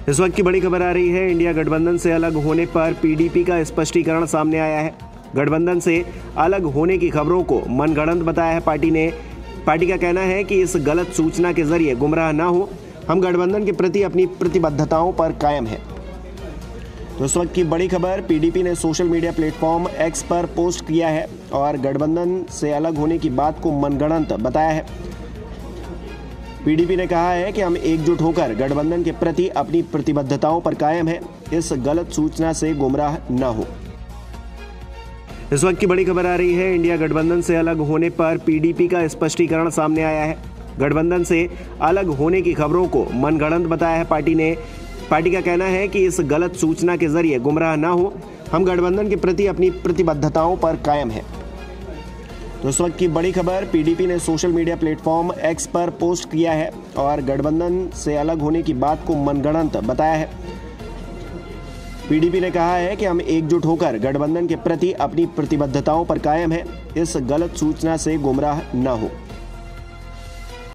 इस वक्त की बड़ी खबर आ रही है, इंडिया गठबंधन से अलग होने पर पीडीपी का स्पष्टीकरण सामने आया है। गठबंधन से अलग होने की खबरों को मनगढ़ंत बताया है पार्टी ने। पार्टी का कहना है कि इस गलत सूचना के जरिए गुमराह ना हो, हम गठबंधन के प्रति अपनी प्रतिबद्धताओं पर कायम हैं। तो इस वक्त की बड़ी खबर, पीडीपी ने सोशल मीडिया प्लेटफॉर्म एक्स पर पोस्ट किया है और गठबंधन से अलग होने की बात को मनगढ़ंत बताया है। पीडीपी ने कहा है कि हम एकजुट होकर गठबंधन के प्रति अपनी प्रतिबद्धताओं पर कायम हैं, इस गलत सूचना से गुमराह न हो। इस वक्त की बड़ी खबर आ रही है, इंडिया गठबंधन से अलग होने पर पीडीपी का स्पष्टीकरण सामने आया है। गठबंधन से अलग होने की खबरों को मनगढ़ंत बताया है पार्टी ने। पार्टी का कहना है कि इस गलत सूचना के जरिए गुमराह ना हो, हम गठबंधन के प्रति अपनी प्रतिबद्धताओं पर कायम हैं। तो इस वक्त की बड़ी खबर, पीडीपी ने सोशल मीडिया प्लेटफॉर्म एक्स पर पोस्ट किया है और गठबंधन से अलग होने की बात को मनगढ़ंत बताया है। पीडीपी ने कहा है कि हम एकजुट होकर गठबंधन के प्रति अपनी प्रतिबद्धताओं पर कायम हैं, इस गलत सूचना से गुमराह न हो।